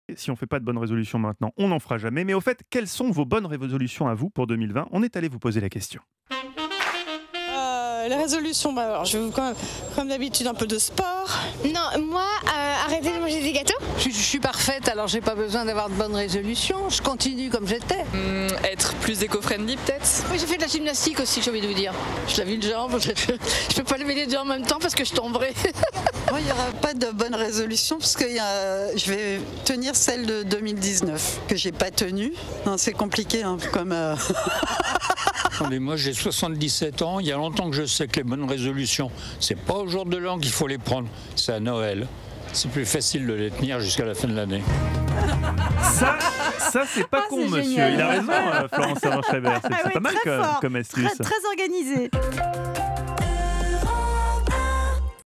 Si on ne fait pas de bonnes résolutions maintenant, on n'en fera jamais. Mais au fait, quelles sont vos bonnes résolutions à vous pour 2020? On est allé vous poser la question. Les résolutions, alors, je vais comme d'habitude un peu de sport. Non, moi, arrêter de manger des gâteaux. Je suis parfaite, alors j'ai pas besoin d'avoir de bonnes résolutions. Je continue comme j'étais. Être plus éco-friendly peut-être. Oui, j'ai fait de la gymnastique aussi, j'ai envie de vous dire. Je lave une jambe, je peux pas lever les deux en même temps parce que je tomberai. Moi, il n'y aura pas de bonne résolution parce que je vais tenir celle de 2019 que j'ai pas tenue. C'est compliqué, hein, comme. Attendez, moi j'ai 77 ans, il y a longtemps que je sais que les bonnes résolutions, c'est pas au jour de l'an qu'il faut les prendre, c'est à Noël. C'est plus facile de les tenir jusqu'à la fin de l'année. Ça c'est pas con, monsieur. Génial. Il a raison, Florence Servan-Schreiber. C'est Ah oui, pas mal très fort, comme astuce. très organisé.